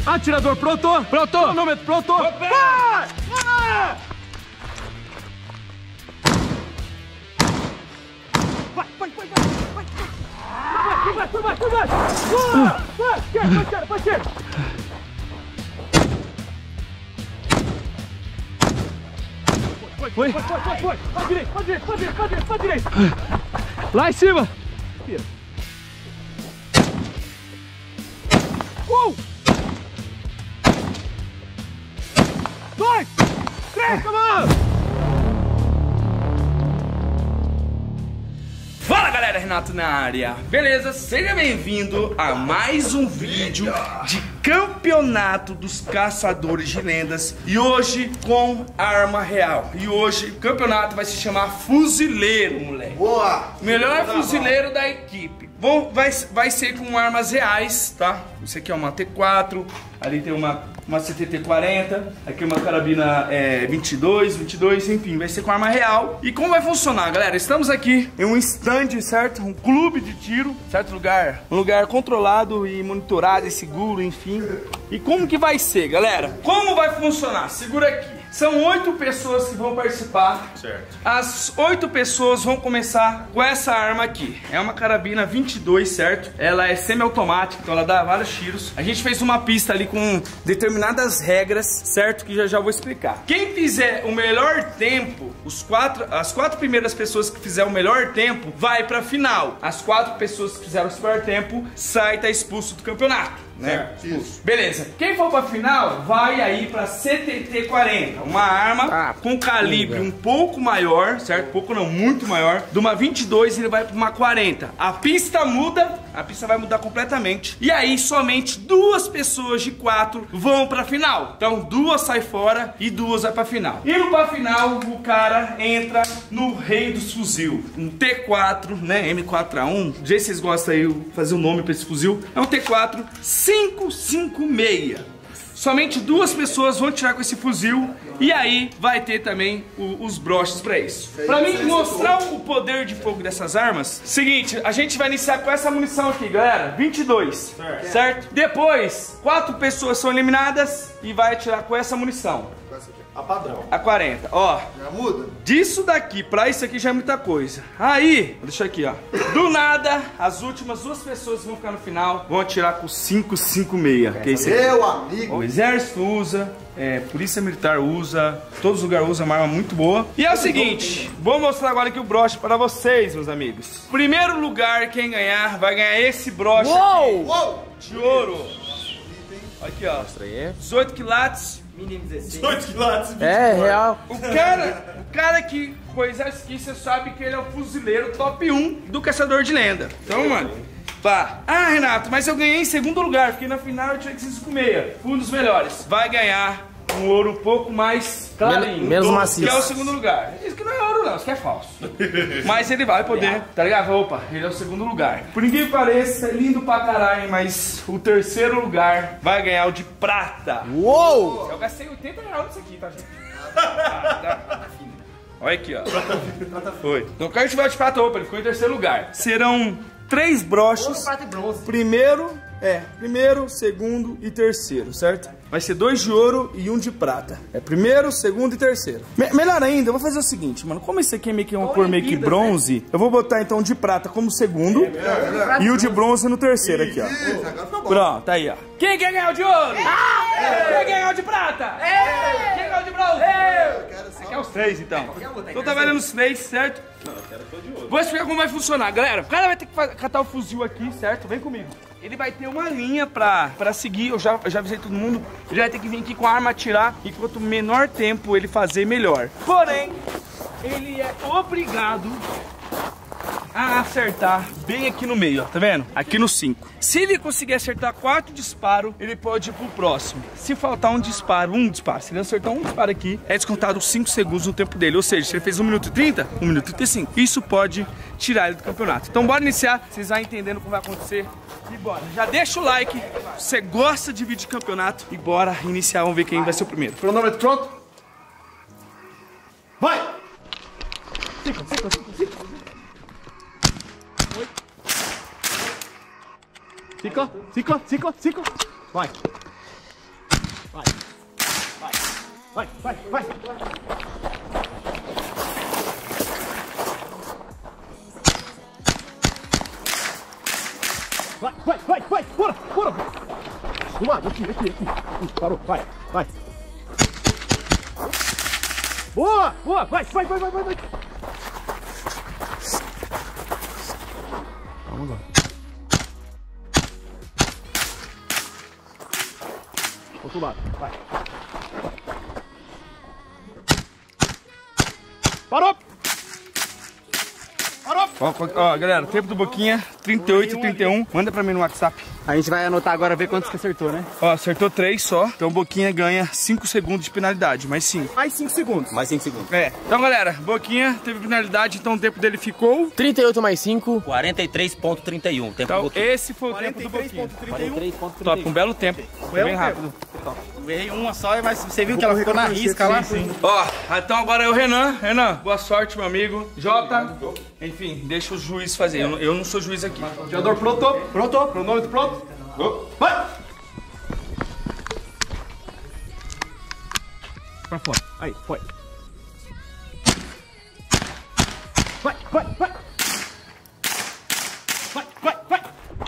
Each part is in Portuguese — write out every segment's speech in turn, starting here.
Atirador pronto. Pronto. Cronômetro pronto. Vai! Vai! Foi. Pra direita. Lá em cima. Dois, três, vamos! Fala galera, Renato na área, beleza? Seja bem-vindo a mais um vídeo de campeonato dos caçadores de lendas. E hoje com arma real. E hoje o campeonato vai se chamar Fuzileiro, moleque. Boa! Melhor fuzileiro da equipe. Bom, vai ser com armas reais, tá? Isso aqui é uma T4, ali tem uma CTT-40, aqui uma carabina 22, enfim, vai ser com arma real. E como vai funcionar, galera? Estamos aqui em um stand, certo? Um clube de tiro, certo? Um lugar controlado e monitorado e seguro, enfim. E como que vai ser, galera? Como vai funcionar? Segura aqui. São 8 pessoas que vão participar. Certo. As 8 pessoas vão começar com essa arma aqui. É uma carabina 22, certo? Ela é semiautomática, então ela dá vários tiros. A gente fez uma pista ali com determinadas regras, certo? Que já vou explicar. Quem fizer o melhor tempo, as 4 primeiras pessoas que fizer o melhor tempo, vai pra final. As 4 pessoas que fizeram o pior tempo, tá expulso do campeonato. Né? Isso. Beleza. Quem for pra final vai aí pra CTT-40, uma arma com calibre um pouco maior, certo? Pouco não, muito maior. De uma 22 ele vai pra uma 40. A pista muda, a pista vai mudar completamente. E aí somente 2 pessoas de 4 vão pra final. Então 2 saem fora e 2 vai pra final. Indo pra final, o cara entra no rei dos fuzil. Um T4, né? M4A1. Do jeito que vocês gostam aí de fazer o nome pra esse fuzil. É um T4 556. Somente 2 pessoas vão tirar com esse fuzil. E aí vai ter também os broches pra isso. Pra mim mostrar o poder de fogo dessas armas, seguinte, a gente vai iniciar com essa munição aqui, galera, 22, certo? Depois, 4 pessoas são eliminadas e vai atirar com essa munição. A padrão. A 40, ó. Já muda? Disso daqui pra isso aqui já é muita coisa. Aí, deixa aqui, ó. Do nada, as últimas 2 pessoas vão ficar no final, vão atirar com 556. Que é esse aqui. Meu amigo. O exército usa, polícia militar usa, todos os lugares usam uma arma muito boa. E é o seguinte, vou mostrar agora aqui o broche para vocês, meus amigos. Primeiro lugar, quem ganhar, vai ganhar esse broche aqui, de ouro. Aqui, ó. 18 quilates. Mínimo 16. 18 quilates. É, real. O cara que coisa aqui, você sabe que ele é o fuzileiro top 1 do caçador de lenda. Então, mano, pá. Ah, Renato, mas eu ganhei em segundo lugar, porque na final eu tirei 556. Fui um dos melhores. Vai ganhar um ouro um pouco mais clarinho. Menos macio. Que é o segundo lugar. Isso que não é ouro não, isso que é falso. Mas ele vai poder, tá ligado? Opa, ele é o segundo lugar. Por ninguém pareça, é lindo pra caralho, mas o terceiro lugar vai ganhar o de prata. Uou! Eu gastei 80 reais nisso aqui, tá, gente? Olha aqui, ó. Foi. Então o cara tiver de prata, opa, ele ficou em terceiro lugar. Serão 3 broches. Prata e bronze. Primeiro, segundo e terceiro, certo? Vai ser 2 de ouro e 1 de prata. É primeiro, segundo e terceiro. Melhor ainda, eu vou fazer o seguinte, mano. Como esse aqui é meio que uma cor meio que bronze, eu vou botar então o de prata como segundo e o de bronze no terceiro aqui, ó. Pronto, aí, ó. Quem quer ganhar o de ouro? Quem quer ganhar o de prata? Quem quer ganhar o de bronze? Aqui é os 3, então. Então tá valendo os 3, certo? Vou explicar como vai funcionar, galera. O cara vai ter que catar o fuzil aqui, certo? Vem comigo. Ele vai ter uma linha pra seguir, eu já avisei todo mundo. Ele vai ter que vir aqui com a arma atirar, e quanto menor tempo ele fazer, melhor. Porém, ele é obrigado a acertar bem aqui no meio, ó, tá vendo? Aqui no 5. Se ele conseguir acertar 4 disparos, ele pode ir pro próximo. Se faltar um disparo, se ele acertar um disparo aqui, é descontado 5 segundos no tempo dele. Ou seja, se ele fez 1 minuto e 30, 1 minuto e 35. Isso pode tirar ele do campeonato. Então bora iniciar, vocês vão entendendo como vai acontecer. E bora. Já deixa o like, se você gosta de vídeo de campeonato. E bora iniciar, vamos ver quem vai ser o primeiro. Cronômetro pronto? Vai! 5. Vai. Vai, vai, vai. Vai, vai, vai, vai, bora, bora. Do lado, aqui. Parou, vai, vai. Boa, boa, vai. Vamos lá. Outro lado, vai. Parou! Ó, galera, tempo do Boquinha, 38 e 31. Manda pra mim no WhatsApp. A gente vai anotar agora, ver quantos que acertou, né? Ó, acertou 3 só. Então o Boquinha ganha 5 segundos de penalidade, mais 5. Mais 5 segundos. Mais 5 segundos. É. Então, galera, Boquinha teve penalidade, então o tempo dele ficou... 38 mais 5. 43,31. Tempo Então, do Boquinha. esse foi o tempo do Boquinha. 43,31. Top, um belo tempo. Foi bem rápido. Eu errei uma só, mas você viu que ela ficou na risca lá? Ó, então agora é o Renan. Renan, boa sorte, meu amigo. Jota, enfim, deixa os juízes fazer. Eu não sou juiz aqui. Tirador pronto. Pronto. Cronômetro pronto. Vai. Pra fora. Aí, foi. Vai, vai, vai. Vai, vai, vai.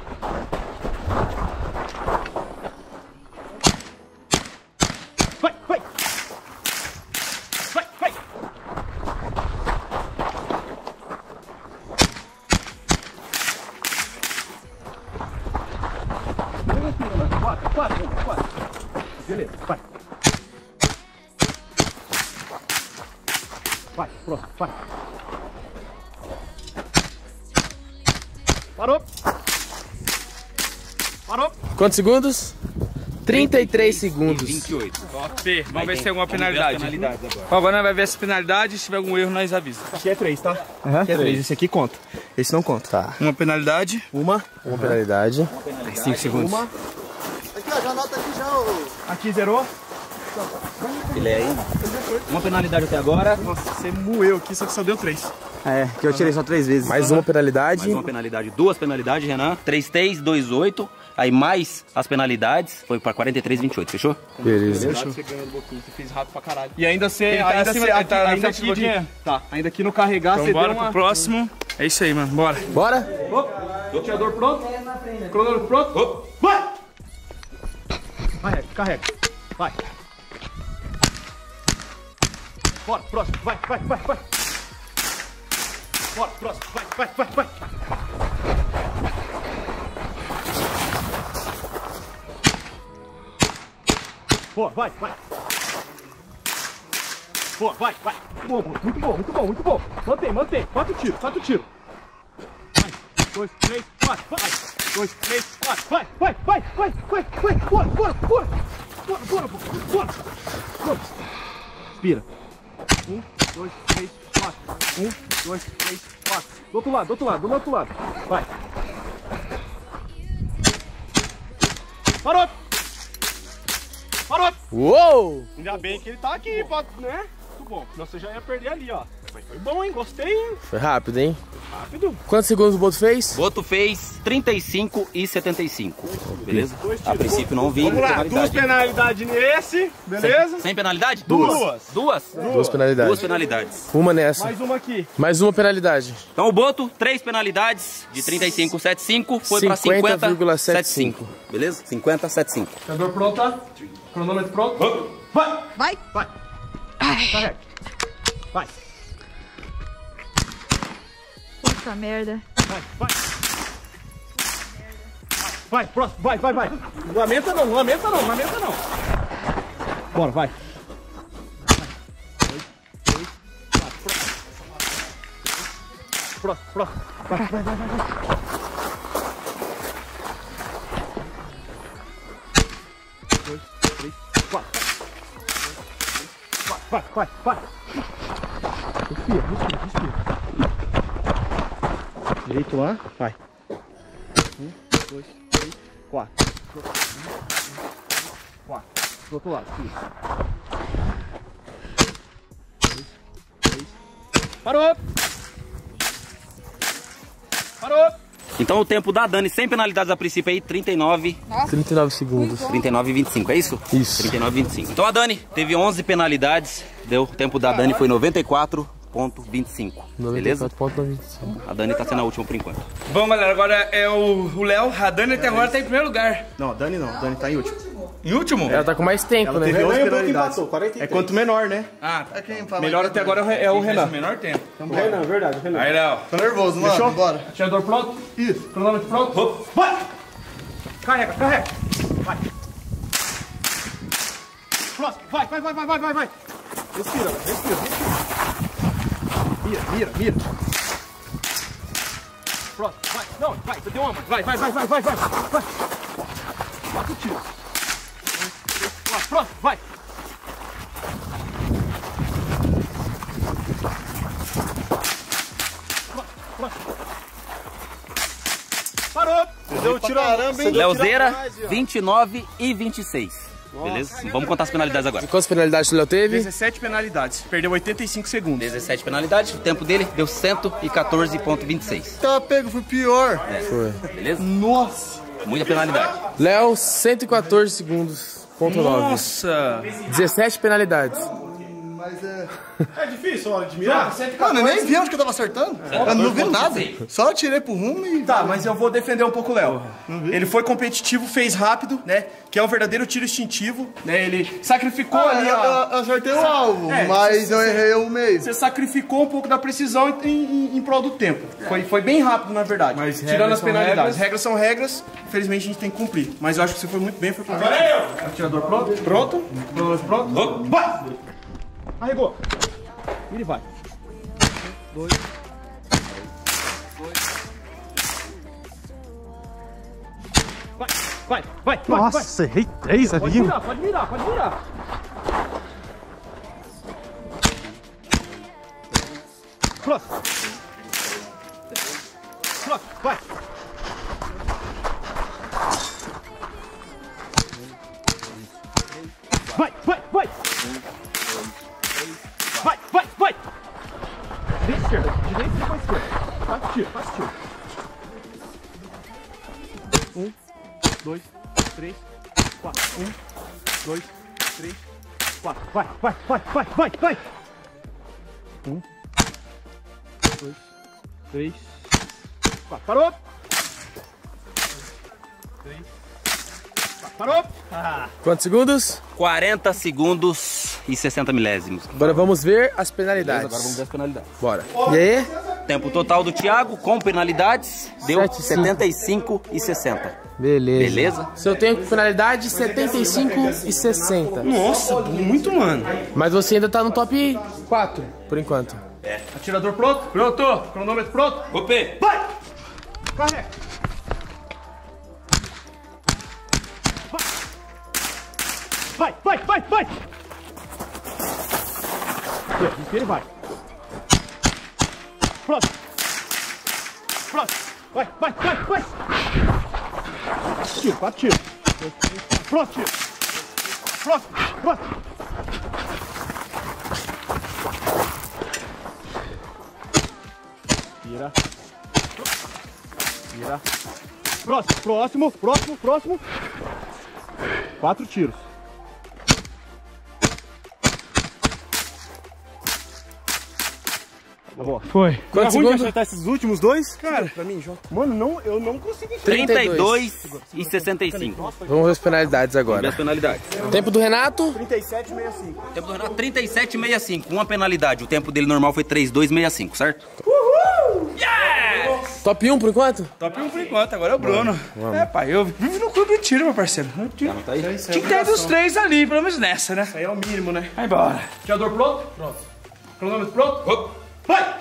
Vai, vai. Vai, vai. Quatro. Beleza, vai. Vai, pronto, vai. Parou. Quantos segundos? 33 segundos. 28. Top. Vamos ver se tem alguma penalidade. Agora nós vamos ver essa penalidade. Se tiver algum erro, nós avisa. Aqui é 3, tá? Aqui é 3. Esse aqui conta. Esse não conta. Tá. Uma penalidade. Uma Penalidade. 5 segundos. Uma. Aqui, ó, já anota aqui já o... Aqui zerou. Ele é aí. Uma penalidade até agora. Nossa, você moeu aqui, só que só deu 3. É, que eu tirei só 3 vezes. Mais uma penalidade. Mais uma penalidade. 2 penalidades, Renan. 3-3, 2-8. Aí mais as penalidades. Foi pra 43,28. Fechou? Beleza. Você ganhou do Boquinha, você fez rápido pra caralho. E ainda você... Ele tá ainda acima- você- ele tá na ainda frente do aqui de- Boquinha? Tá, ainda aqui no carregar Então você bora deu pro uma... próximo. É isso aí, mano. Bora. Bora? Tirador pronto? Cronômetro pronto? Vai! Carrega. Vai. Bora, próximo. Vai. Bora, próximo. Vai. Boa, vai. Boa, vai. Boa, muito bom. Mantém. 4 tiros. 1, 2, 3, 4, vai. 2, 3, 4, vai. Bora. Respira. 1, 2, 3, 4. 1, 2, 3, 4. Do outro lado. Vai. Parou. Uou! Ainda bem que ele tá aqui, né? Muito bom. Senão você já ia perder ali, ó. Mas foi bom, hein? Gostei, hein? Foi rápido, hein? Rápido. Quantos segundos o Boto fez? Boto fez 35 e 75. Beleza? Dois A tiros. princípio não vi. Vamos lá, penalidade. 2 penalidades nesse, beleza? Sem penalidade? Duas. Duas 2 penalidades. 2 penalidades. Uma nessa. Mais uma aqui. Mais uma penalidade. Então o Boto, 3 penalidades de 35,75 foi pra 50,75. 50,75. Beleza? 50,75. Tirador pronto. Cronômetro pronto. Vai. Carrega. Vai. Puta merda. Vai, próximo. Vai. Lamenta não. Bora, vai. 2, 3, 4. Próximo. Vai. 2, 3, 4. Vai. Respira. Direito lá, vai. 1, 2, 3, 4. 4. Do outro lado, isso. 2, 3. Parou! Então o tempo da Dani sem penalidades a princípio aí, 39 segundos. 39 e 25, é isso? Isso. 39 e 25. Então a Dani teve 11 penalidades, deu o tempo da Dani foi 94,25. Beleza? 94,25. A Dani tá sendo a última por enquanto. Bom, galera, agora é o Léo. A Dani até agora tá em primeiro lugar. Não, a Dani não. A Dani tá em último. Em último? Ela tá com mais tempo, né? Teve 11 Renan penalidades. empatou, 43. É quanto menor, né? Ah, tá. Melhor até agora é o Renan. O menor tempo. Renan, verdade, Renan. Aí, Léo. Tô nervoso, mano. Fechou? Bora. Atirador pronto? Isso. Cronômetro pronto? Hop. Vai! Carrega, carrega. Vai. Próximo. Vai. Respira, respira. Mira. Próximo, vai. Não, vai, você deu uma. Vai. 4 tiros. 4, próximo, vai. Parou! Você deu um tiro caramba, hein? Leozeira, 29 e 26. Beleza? Vamos contar as penalidades agora. Quantas penalidades o Léo teve? 17 penalidades, perdeu 85 segundos. 17 penalidades, o tempo dele deu 114,26. Tá pego, foi pior. Foi. Beleza? Nossa. Muita penalidade. Léo, 114 segundos. Ponto 9. Nossa. 17 penalidades. Mas é... É difícil, olha, de mirar. Mano, eu nem vi onde que eu tava acertando. Eu não vi nada. Só atirei pro rumo e... Tá, mas eu vou defender um pouco o Léo. Ele foi competitivo, fez rápido, né? Que é o verdadeiro tiro instintivo, né? Ele sacrificou ali a... Eu acertei o alvo, É, mas eu errei o meio. Você sacrificou um pouco da precisão em prol do tempo. Foi bem rápido, na verdade. Mas tirando regras as são penalidades. Regras são regras. Infelizmente a gente tem que cumprir. Mas eu acho que você foi muito bem, foi competitivo. Agora é eu! Atirador pronto? Pronto. Pronto. Vai! Arregou. Ele vai. 2. Vai. Nossa, errei 3 ali. Pode virar. Próximo. Vai. Vai. Direita, esquerda. Direita e depois esquerda. Faz tiro. 1, 2, 3, 4. 1, 2, 3, 4. Vai. 1, 2, 3, 4. Parou. 3, 4. Parou. Quantos segundos? 40 segundos e 60 milésimos. Agora vamos ver as penalidades. Agora vamos ver as penalidades. Bora. E aí? Tempo total do Thiago com penalidades deu 7,5. 75 e 60. Beleza. Se eu tenho penalidade, 75 e 60. Nossa, muito, mano. Mas você ainda tá no top 4, por enquanto. Atirador pronto? Pronto. Cronômetro pronto? Opê. Vai! Carrega! Vai! Respira e vai. Próximo. Vai. 4 tiros. Próximo. Vira. Próximo. 4 tiros. Tá bom. Foi. Quantos segundos? acertar esses últimos dois? Cara, pra mim, João. Mano, eu não consegui. 32 e 65. Vamos ver as penalidades Vamos ver agora. as penalidades. Tempo do Renato, 37,65. Tempo do Renato 37,65. Uma penalidade. O tempo dele normal foi 3,265, certo? top 1 por enquanto? Top 1 por enquanto, agora é o Bruno. É, pai, eu vivo no clube de tiro, meu parceiro. Tinha Tá aí? que ter dos 3 ali, pelo menos nessa, né? Isso aí é o mínimo, né? Vai embora. Atirador pronto? Pronto. Cronômetro pronto? Hop. Vai!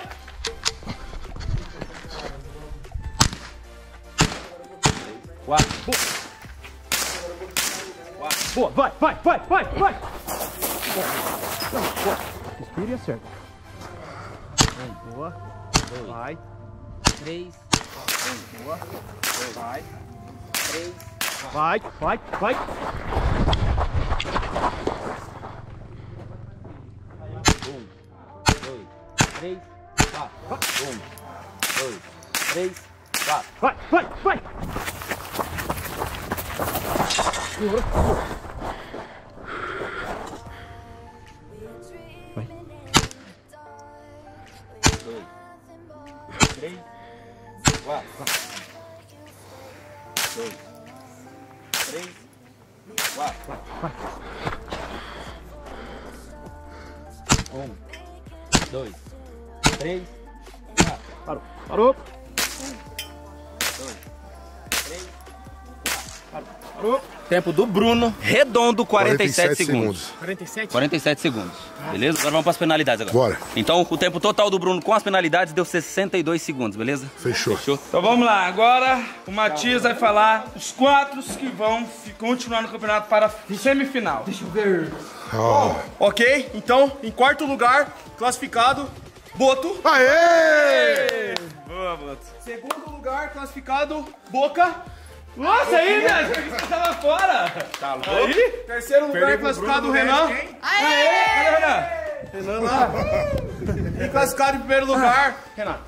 Boa, vai! Respira e acerta. Boa. Vai. 3. Boa. Vai. 3. Vai. 3, 4. 1, 2, 3, Vai, vai, vai. Parou. Parou. Tempo do Bruno, redondo, 47 segundos. 47? 47 segundos. Beleza? Agora vamos para as penalidades agora. Bora. Então, o tempo total do Bruno com as penalidades deu 62 segundos, beleza? Fechou. Então vamos lá, agora o Matias vai falar os 4 que vão continuar no campeonato para a semifinal. Deixa eu ver. Ok, então, em quarto lugar, classificado, Boto. Aê! Boa, Boto. Segundo lugar, classificado, Boca. Nossa, aí, velho, você tava fora. Tá louco? Aí, terceiro lugar, classificado, Renan. Cadê o Renan? Renan lá. E classificado em primeiro lugar, Renan.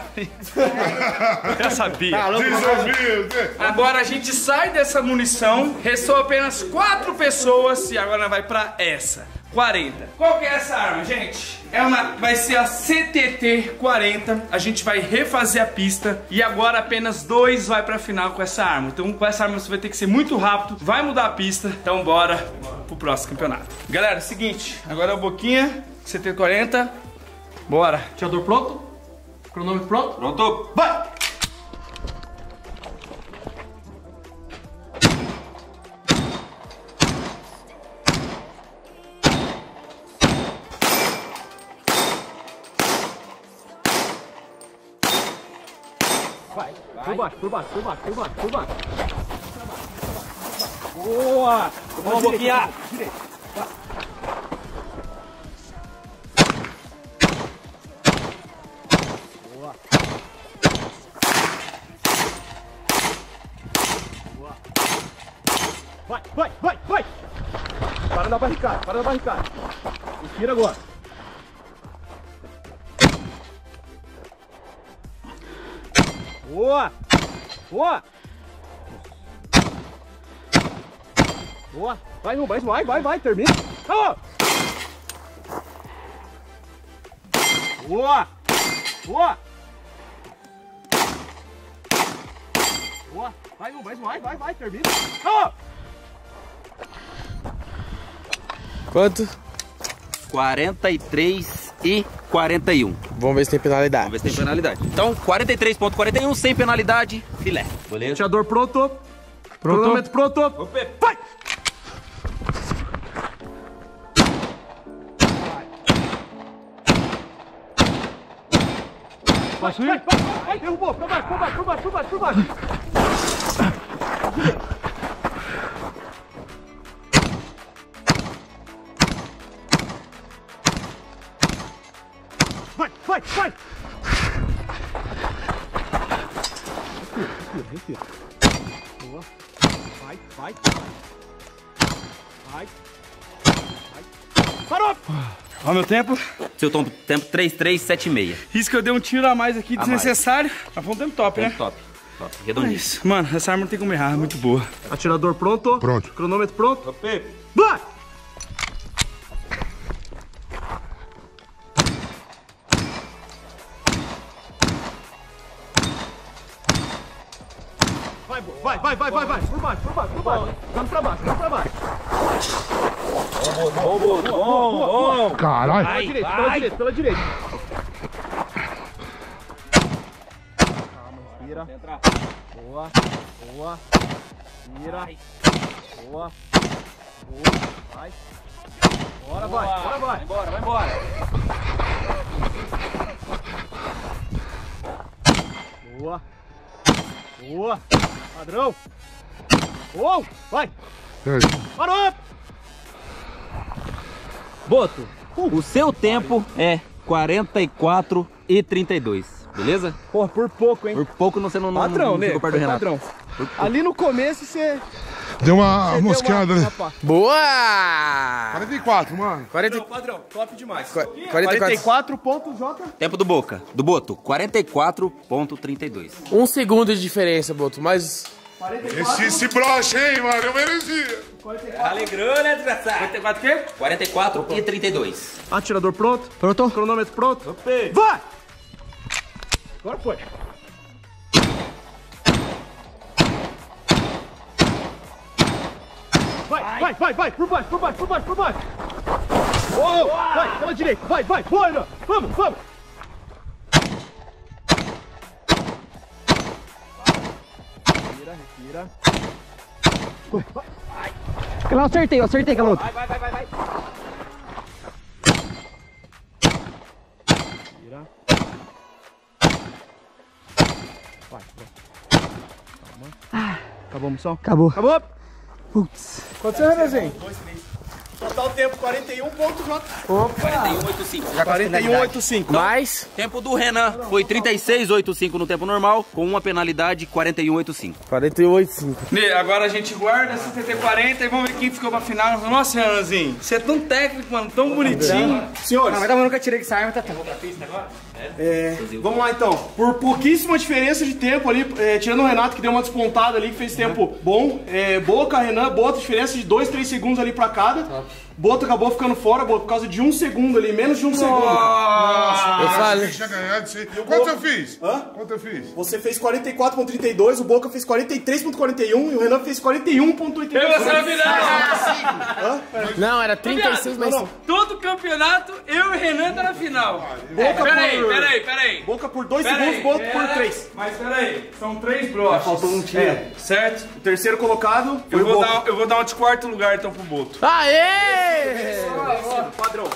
Eu sabia. Desafio. Agora a gente sai dessa munição, restou apenas 4 pessoas e agora vai pra essa, 40. Qual que é essa arma, gente? Vai ser a CTT 40, a gente vai refazer a pista e agora apenas 2 vai pra final com essa arma. Então com essa arma você vai ter que ser muito rápido, vai mudar a pista, então bora pro próximo campeonato. Galera, seguinte, agora é o Boquinha, CTT 40, bora. Atirador pronto? Cronômetro pronto? Pronto? Vai! Vai! Por baixo, por baixo, por baixo, por baixo, por baixo. Boa! Vamos, Boquinha! Vai, vai, vai, vai! Para da barricada, para da barricada. Tira agora. Boa! Boa! Boa! Vai, não, vai, termina. Oh! Boa! Boa! Boa! Vai, não, vai, termina. Oh! Quanto? 43 e 41. Vamos ver se tem penalidade. Vamos ver se tem penalidade. Então, 43.41, sem penalidade, filé. Beleza? Atirador pronto. Cronômetro pronto. Vai! Vai, derrubou, por baixo. Vai! Respira. Boa. Vai. Parou! Olha o meu tempo. Seu tempo 3376. Isso que eu dei um tiro a mais aqui, desnecessário. Mas foi um tempo top, né? Top. É Redondinho. isso. Mano, essa arma não tem como errar, é muito boa. Atirador pronto. Pronto. Cronômetro pronto. Vai! Vai. Por baixo. Vamos pra baixo. Bom. Caralho. Pela direita. Calma, respira. Boa. Respira. Boa. Vai. Bora, vai. Vai embora. Boa. Padrão. Vai. Parou. Boto, o seu tempo é 44 e 32, beleza? Porra, por pouco, hein? Por pouco você não Padrão, não né? ficou perto do Renato. Padrão. Ali no começo você Deu uma mosqueada ali. Boa! 44, mano. 40... Padrão, top demais. 44 pontos, Jota. Tempo do Boto, 44.32. 1 segundo de diferença, Boto, mas... Esse broche, hein, mano? Eu merecia. Alegrou, né, desgraçado? 44 quê? 44 e 32. Atirador pronto? Pronto. Cronômetro pronto? Vai! Agora foi. Vai! Por baixo! Oh, vai, pela direita, vai, boa, Renan! Vamos! Respira. Vai. Eu acertei, Caloto. Vai. Respira. Vai. Calma. Acabou a missão? Acabou. Putz. Quanto você, Renanzinho? 2, 3. Total tempo, 41 pontos, Jota. 41.85. 41,85. Mais? Tempo do Renan foi 36.85 no tempo normal, com uma penalidade 41.85. 48,5. Agora a gente guarda essa TT40 e vamos ver quem ficou pra final. Nossa, Renanzinho, você é tão técnico, mano, tão bonitinho. Senhores, Mas eu nunca tirei essa arma, tá? vamos lá então. Por pouquíssima diferença de tempo ali, tirando o Renato que deu uma despontada ali, que fez tempo bom. Boca, Renan, Boto, diferença de 2, 3 segundos ali pra cada. Boto acabou ficando fora, Boto, por causa de 1 segundo ali, menos de 1 segundo. Eu falei. Tinha ganhado isso aí. Quanto eu fiz? Quanto eu fiz? Você fez 44,32, o Boca fez 43,41 e o Renan fez 41,82. Eu vou ser na final. Não, era 36 mais 5. Todo campeonato, eu e o Renan tá na final. Peraí. Boca por 2 segundos, Boto por 3. Mas peraí, são 3 broches. Faltou um tiro. Certo? O terceiro colocado foi o Boca. Eu vou dar um de quarto lugar então pro Boto. Aê! Padrão.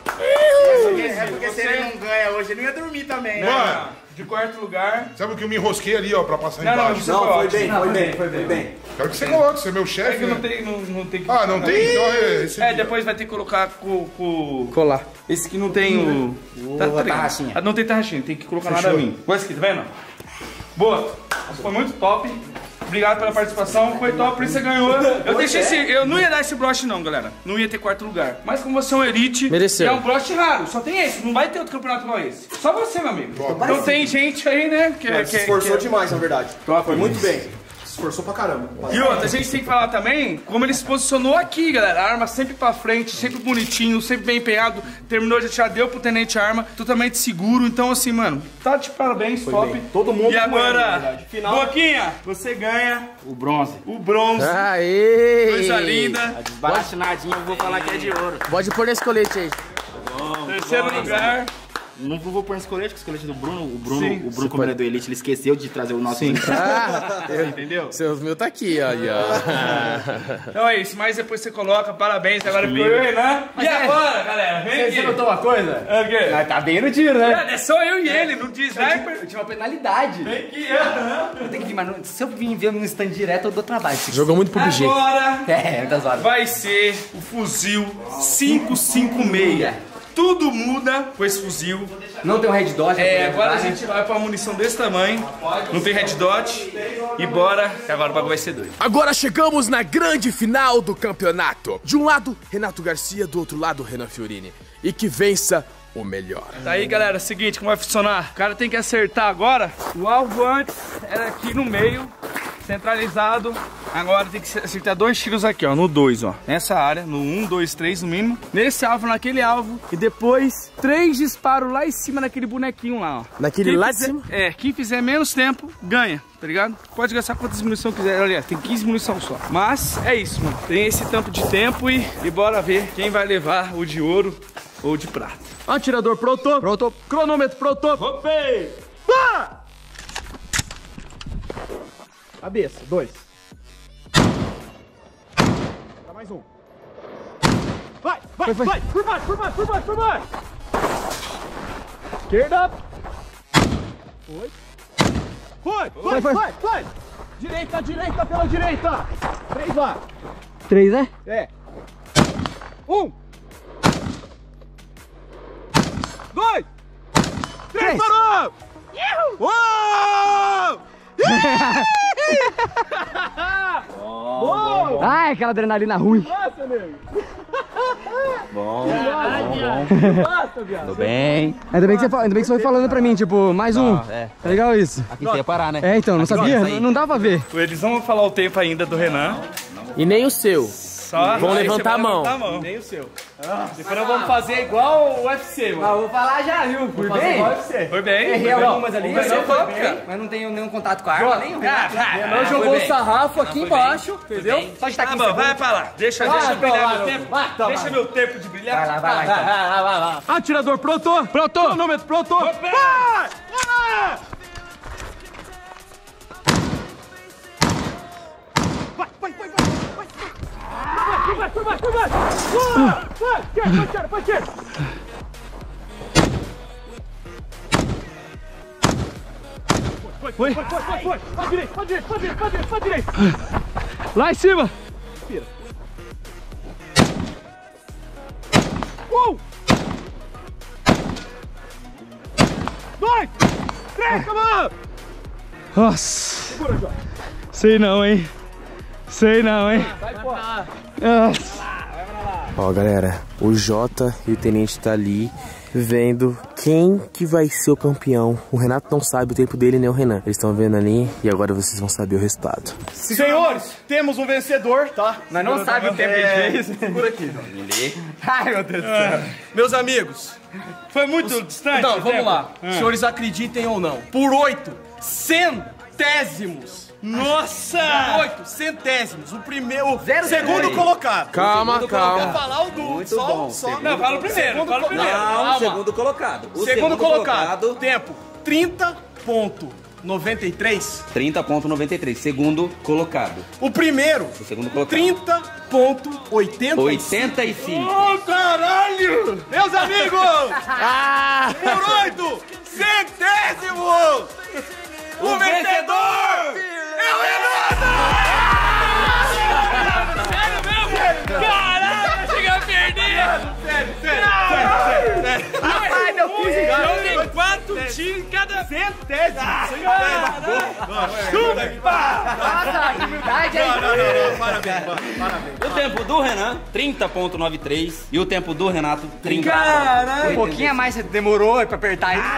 É porque se ele não ganha hoje, ele não ia dormir também, né? Mano, De quarto lugar. sabe o que eu me enrosquei ali, ó, pra passar Não, embaixo? Não, foi bem. Quero que você coloque, você é meu É chefe, que não né? tem, não tem que... Ah, não tem? Então esse aqui, ó. depois vai ter que colocar com... Colar. Esse que não tem o... Tá tarraxinha. Não tem tarraxinha, tem que colocar nada a mim. Olha esse aqui, tá vendo? Boa. Foi muito top. Obrigado pela participação, foi top, por isso você ganhou. Eu não ia dar esse broche não, galera. Não ia ter quarto lugar. Mas como você é um elite, mereceu. É um broche raro, só tem esse. Não vai ter outro campeonato igual esse. Só você, meu amigo. Então tem gente aí, né? Que Se esforçou demais, na verdade. Foi muito bem. Se esforçou pra caramba. E outra, a gente tem que falar também como ele se posicionou aqui, galera. A arma sempre pra frente, sempre bonitinho, sempre bem empenhado. Terminou de atirar, deu pro tenente arma, totalmente seguro. Então, assim, mano, tá de parabéns, top. Bem. Todo mundo E agora, na verdade. Final. Boquinha, você ganha O bronze. o bronze. Aê! Coisa linda. Desbaratinadinho, eu vou falar que é de ouro. Pode pôr nesse colete aí. Terceiro lugar. Não vou pôr nesse colete, que esse colete é do Bruno. O Bruno, Sim. como ele é do Elite, ele esqueceu de trazer o nosso. Entendeu? Seus mil tá aqui, ó. Então é isso, mas depois você coloca, parabéns, agora ficou eu e o Renan. E agora, galera? Vem aqui. Você notou uma coisa? O quê? Nós tá bem no tiro, né? É só eu e ele, não diz sniper. Eu tive uma penalidade. Vem aqui, Eu tenho que vir, mas se eu vir ver no stand direto, eu dou trabalho. Jogou muito PUBG. Agora Das horas. vai ser o fuzil 556. Tudo muda com esse fuzil. Não tem um red dot. Agora a gente vai pra munição desse tamanho. Não tem red dot. E bora, que agora o bagulho vai ser doido. Agora chegamos na grande final do campeonato. De um lado, Renato Garcia, do outro lado, Renan Fiorini. E que vença o melhor. Tá aí, galera, seguinte, como vai funcionar? O cara tem que acertar agora. O alvo antes era aqui no meio, centralizado. Agora tem que acertar 2 tiros aqui, ó, no 2, ó. Nessa área, no 1, 2, 3 no mínimo. Nesse alvo, naquele alvo. E depois 3 disparos lá em cima naquele bonequinho lá, ó. Naquele lá de cima? Quem fizer menos tempo, ganha, tá ligado? Pode gastar quantas munições quiser. Aliás, tem 15 munições só. Mas é isso, mano. Tem esse tanto de tempo e bora ver quem vai levar o de ouro ou de prata. Atirador pronto. Pronto. Cronômetro pronto. Hopei! Vá! Cabeça, 2. Dá mais um. Vai! Por baixo! Esquerda. Foi! Direita, pela direita. 3 lá. 3, né? É. 1. 2. 3, parou! Uou! Ai, aquela adrenalina ruim. Bom. Tudo bem. Ainda bem que você foi falando pra mim, tipo, mais um. É. Tá legal isso? Aqui você ia parar, né? É, então, não sabia? Não dá pra ver. Eles não vão falar o tempo ainda do Renan. E nem o seu. Só Vão levantar a mão. Nem o seu. Depois nós vamos fazer igual o UFC, mano. Vou falar já, viu? Fui bem? Igual o UFC. Foi bem. Errei algumas ali. Você foi, cara. Mas não tenho nenhum contato com a arma, nem o Renato. Renan jogou o sarrafo aqui embaixo, entendeu? Só de estar Tá aqui. bom, vai pra lá. Deixa brilhar meu tempo. Deixa meu tempo de brilhar. Vai lá. Atirador, pronto? Pronto. Cronômetro, pronto? Vai! Vai! Pra direita! Lá em cima. 2, 3, come! Nossa. Sei não, hein? Nossa. Ó, galera, o Jota e o Tenente tá ali vendo quem que vai ser o campeão. O Renato não sabe o tempo dele, nem o Renan. Eles estão vendo ali e agora vocês vão saber o resultado. Senhores, temos um vencedor, tá? Mas não sabe o tempo que a gente fez. Segura aqui. Ai, meu Deus do céu. Meus amigos, Foi muito distante. não, o vamos tempo? lá. Senhores, acreditem ou não. Por 8 centésimos. Nossa! 8 centésimos. O primeiro. Segundo colocado. Calma, Vou calma. falar o do. Só. Não, fala o primeiro. Fala o primeiro. Não, segundo colocado. O Segundo colocado. Tempo: 30.93. 30.93. Segundo colocado. O primeiro: O segundo colocado. 30.85. 85. Oh, caralho! Meus amigos! Por 8 centésimos! O vencedor é o Renato! Sério mesmo? Caralho, chega a perder! Sério. Ai, meu filho. Eu tenho 4 tiros em cada Centésimo! Nossa, que humildade aí. Não, parabéns. O tempo do Renan, 30.93. E o tempo do Renato, 30. Um pouquinho a mais você demorou pra apertar aí.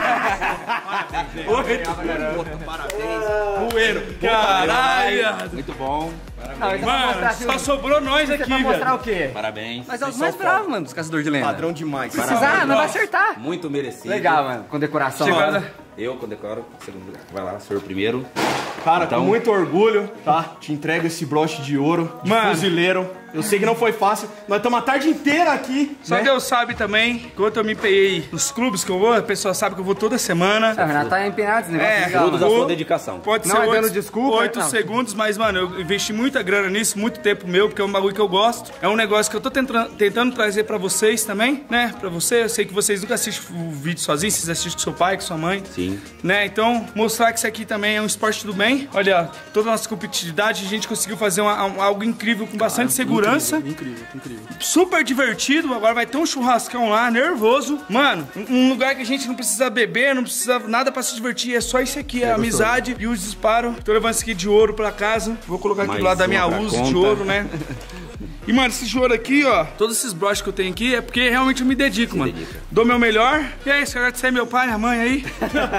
Bueiro. Caralho! Muito bom. Mano, só sobrou nós aqui, Vai mostrar velho. o quê? Parabéns. Mas é os mais bravos, mano, dos caçadores de lenda. Padrão demais. Precisar, não vai acertar. Muito merecido. Legal, mano. Com decoração. Eu condecoro. Segundo lugar. Vai lá, senhor primeiro. Cara, Então- com muito orgulho, tá? Te entrego esse broche de ouro, de Mano. fuzileiro. Eu sei que não foi fácil. Nós estamos a tarde inteira aqui. Só né? Deus sabe também, enquanto eu me empenhei nos clubes que eu vou, a pessoa sabe que eu vou toda semana. O Renato tá empenhado esse negócio. É, legal, Frutos mano. da Vou- sua dedicação. Pode Não ser é dando 8 desculpa, não. segundos, mas, mano, eu investi muita grana nisso, muito tempo meu, porque é um bagulho que eu gosto. É um negócio que eu tô tentando trazer pra vocês também, né? Pra você, eu sei que vocês nunca assistem o vídeo sozinhos, vocês assistem com seu pai, com sua mãe. Sim. Né? Então, mostrar que isso aqui também é um esporte do bem. Olha, toda a nossa competitividade, a gente conseguiu fazer algo incrível, com bastante segurança. Incrível. Super divertido, agora vai ter um churrascão lá, nervoso. Mano, um lugar que a gente não precisa beber, não precisa nada pra se divertir, é só isso aqui, a amizade e os disparos. Tô levando isso aqui de ouro pra casa, vou colocar aqui Mais do lado da minha uma pra usa de conta. ouro, né? E, mano, esse ouro aqui, ó, todos esses broches que eu tenho aqui é porque realmente eu me dedico, mano. Dou meu melhor. E é isso, quero agradecer meu pai, minha mãe aí.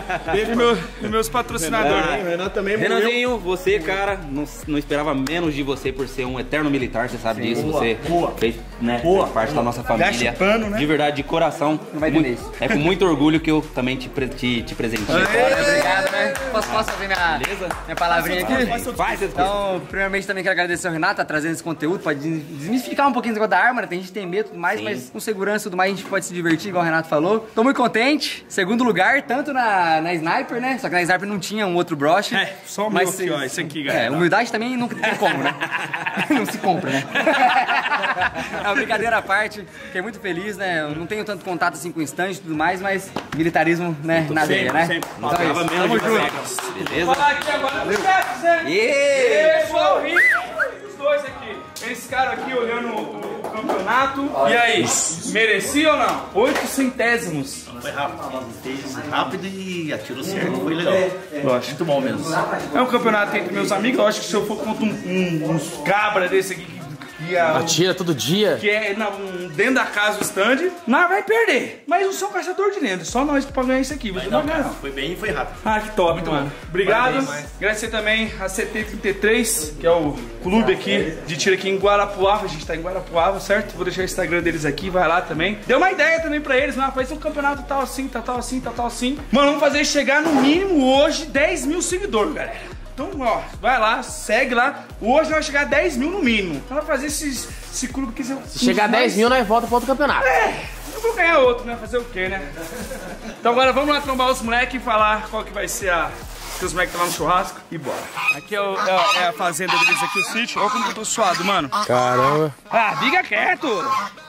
e meus patrocinadores. Renan também morreu. Renanzinho, você, cara, não esperava menos de você por ser um eterno militar, você sabe disso. Você fez, né, fez parte da nossa família. Veste pano, né? De verdade, de coração. vai ter isso. É com muito orgulho que eu também te presenteio. Obrigado, né? Posso fazer Beleza? minha palavrinha aqui? Faz esse Então, primeiramente também quero agradecer ao Renato, tá trazendo esse conteúdo, pode desmistificar um pouquinho esse negócio da arma, né? Tem gente que tem medo e tudo mais, Sim. mas com segurança e tudo mais a gente pode se divertir, igual o Renato falou. Tô muito contente. Segundo lugar, tanto na Sniper, né? Só que na Sniper não tinha um outro broche. É, só o meu aqui, ó, esse aqui, galera. Humildade também não tem como, né? Não se compra, né? É uma brincadeira à parte, fiquei muito feliz, né? Eu não tenho tanto contato assim com instante e tudo mais, mas militarismo, né? Na veia, né? sempre. Então é isso. menos de você. Beleza? Falar aqui agora dos chefes, né? Yeah! Pessoal rico, os dois aqui. Esse cara aqui olhando o campeonato. campeonato. E aí, merecia ou não? 8 centésimos. Foi rápido e atirou certo, foi legal. Lógico. Muito bom mesmo. É um campeonato entre meus amigos. Eu acho que se eu for contra uns cabra desse aqui que atira todo dia. Que é dentro da casa o stand, nós vai perder. Mas não sou caçador de lendas, só nós pra ganhar isso aqui. Você não vai ganhar, não. Foi bem e foi rápido. Ah, que top, muito mano. Obrigado. Agradecer também a CT33, que é o clube aqui de tiro aqui em Guarapuava. A gente tá em Guarapuava, certo? Vou deixar o Instagram deles aqui, vai lá também. Deu uma ideia também pra eles, né? Faz um campeonato tal assim, tal assim, tal assim. Mano, vamos fazer chegar no mínimo hoje 10 mil seguidores, galera. Então, ó, vai lá, segue lá. Hoje vai chegar a 10 mil no mínimo. Então vai fazer esse clube que... Se chegar a 10 mil, nós volta para outro campeonato. Eu vou ganhar outro, né? Fazer o quê, né? Então agora vamos lá trombar os moleques e falar qual que vai ser a... Que os moleques estão lá no churrasco e bora. Aqui é a fazenda deles aqui, o sítio. Olha como eu tô suado, mano. Caramba. Ah, fica quieto.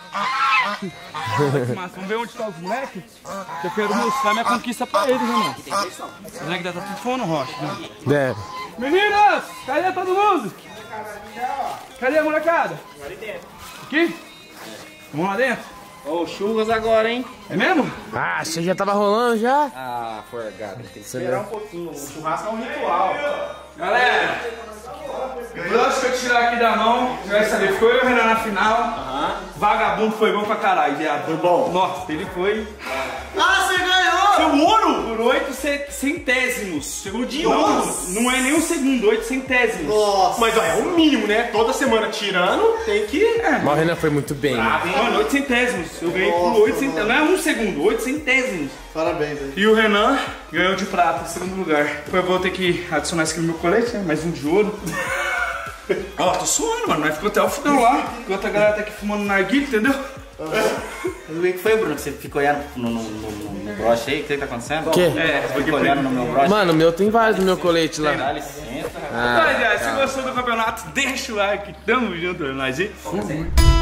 Vamos ver onde estão os moleques? Eu quero mostrar minha conquista pra eles, né, mano? Os moleques devem estar tudo fora no rocha, né? Deve. Meninas, cadê todo mundo? Cadê a molecada? Aqui? Vamos lá dentro? Ô, churras agora, hein? É mesmo? Ah, você já tava rolando já? Ah, forgado. Tem que esperar um pouquinho. O churrasco é um ritual. Galera, o lance que eu tirar aqui da mão, você vai saber. Ficou eu e o Renan na final. Vagabundo foi bom pra caralho, viado. Foi bom. Nossa, ele foi. Ah, você ganhou! Seu ouro! Por 8 centésimos. Chegou de ouro. Não é nem um segundo, 8 centésimos. Nossa. Mas ó, é o mínimo, né? Toda semana tirando, tem que... Mas o Renan foi muito bem. Mano, 8 centésimos. Eu ganhei por 8 centésimos. Não é um segundo, 8 centésimos. Parabéns aí. E o Renan ganhou de prata, segundo lugar. Depois eu vou ter que adicionar isso aqui no meu colete, né? Mais um de ouro. Ó, tô suando, mano. Mas ficou até o final lá. Enquanto a galera tá aqui fumando narguilha, entendeu? O que foi, Bruno? Você ficou olhando no broche aí? O que tá acontecendo? O quê? Ficou olhando no meu broche. Mano, o meu tem vários no meu colete lá. Dá licença. Então, se gostou do campeonato, deixa o like. Tamo junto, nós e...